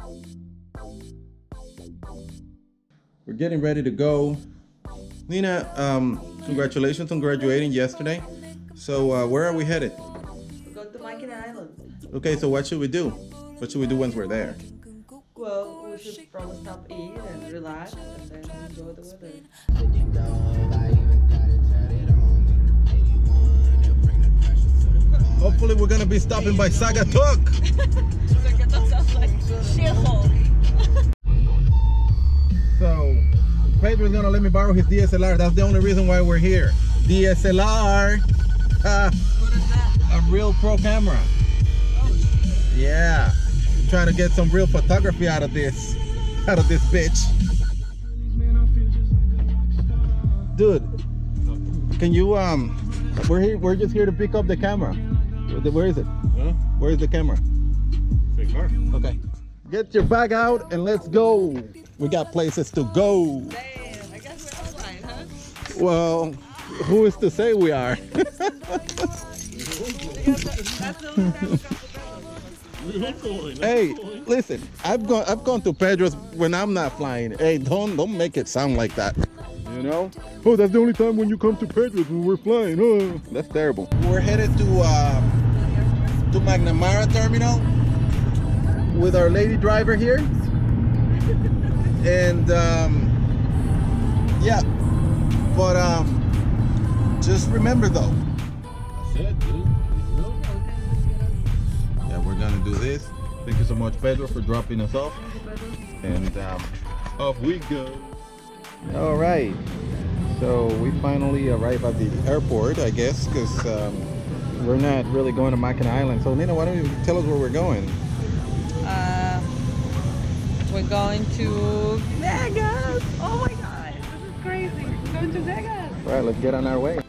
We're getting ready to go. Nina, congratulations on graduating yesterday. So where are we headed? Go to Monkey Island. Okay, so what should we do? What should we do once we're there? Well, we should probably stop, eat, and relax, and then enjoy the weather. Hopefully we're gonna be stopping by Sagatuk. That sounds like shithole. So Pedro's gonna let me borrow his DSLR. That's the only reason why we're here. DSLR. What is that? A real pro camera. Oh, shit. Yeah. I'm trying to get some real photography out of this bitch. Dude, can you we're just here to pick up the camera. Where is it? Huh? Where is the camera? Same car. Okay. Get your bag out and let's go. We got places to go. Damn, I guess we're offline, huh? Well, who is to say we are? That's the only time we come to Pedro. Hey, listen, I've gone to Pedro's when I'm not flying. Hey, don't make it sound like that. You know? Oh, that's the only time when you come to Pedro's when we're flying. Oh, that's terrible. We're headed to McNamara Terminal with our lady driver here. And yeah, but just remember though. That's it, dude. Yeah, we're gonna do this. Thank you so much, Pedro, for dropping us off. And off we go. All right. So we finally arrived at the airport, I guess, because we're not really going to Mackinac Island. So Nina, why don't you tell us where we're going? We're going to Vegas. Oh my God, this is crazy. We're going to Vegas. All right, let's get on our way.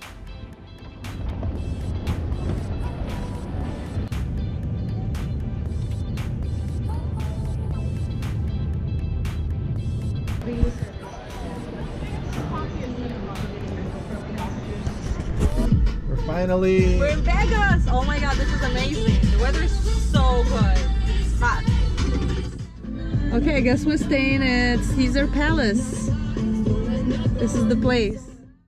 We're in Vegas. Oh my God, this is amazing. The weather is so good. It's hot. Okay, I guess we're staying at Caesar Palace. This is the place.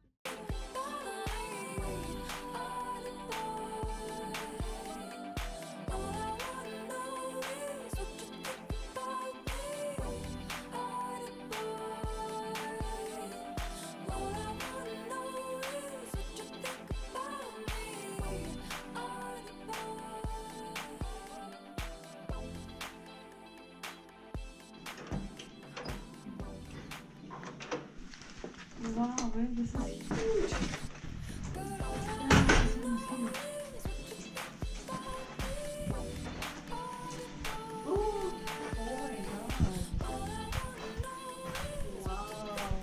Wow, man, this is huge. Oh my God. Wow.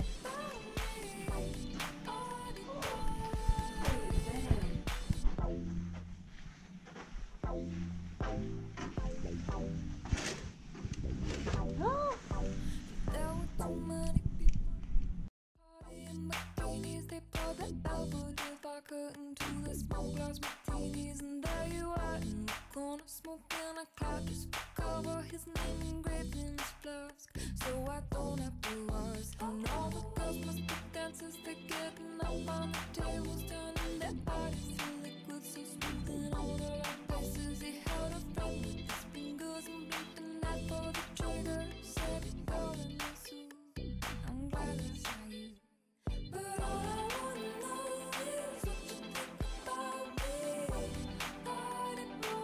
Smoking a cloud just cover his name engraved in his flask, so I don't have to ask. And all the girls must be dancers, they're getting up on the tables, turning their eyes to liquid so smooth in all the right places. He held a friend with his fingers and blinked a knife for the trigger. Said it all in my suit. I'm glad I saw you, but all I wanna know is what you think about me. Party boy.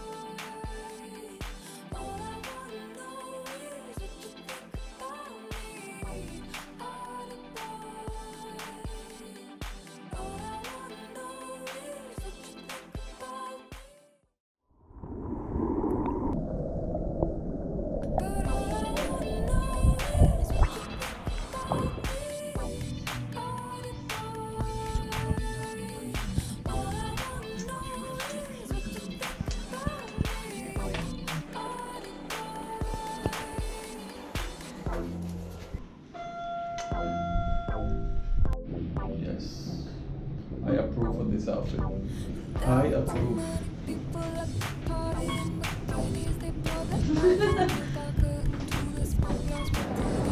I approve of this outfit. I approve.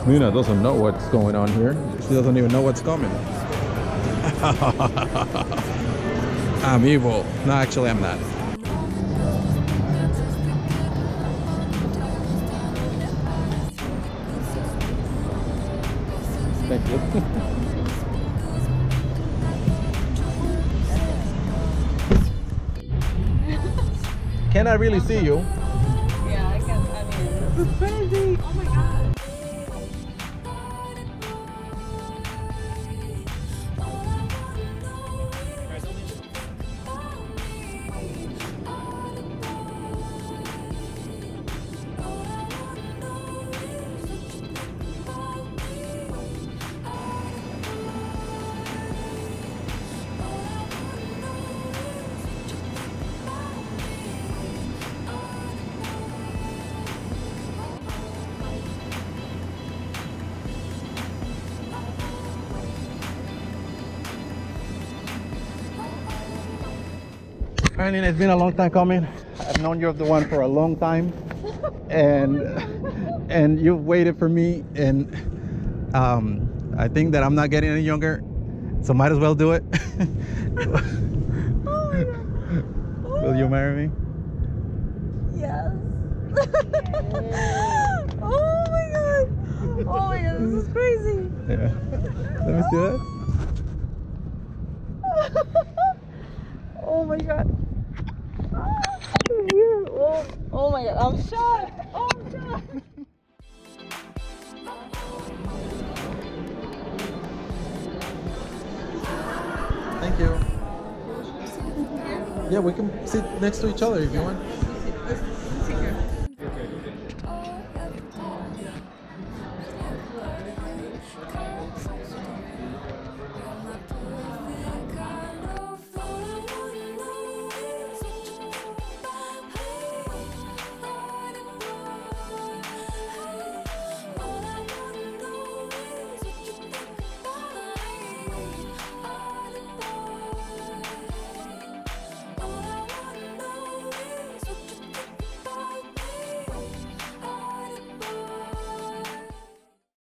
Nina doesn't know what's going on here. She doesn't even know what's coming. I'm evil. No, actually, I'm not. Thank you. Can I really see you? Yeah, I guess. I mean, this is crazy. Oh my god. I mean, it's been a long time coming. I've known you're the one for a long time, and you've waited for me, and I think that I'm not getting any younger, so might as well do it. Oh my god. Will you marry me? Yes. Oh my god. Oh my god, this is crazy. Yeah. Let me see that. Oh my god. Oh, oh my god, I'm shocked. Oh, I'm shocked. Thank you. Yeah, we can sit next to each other if you want.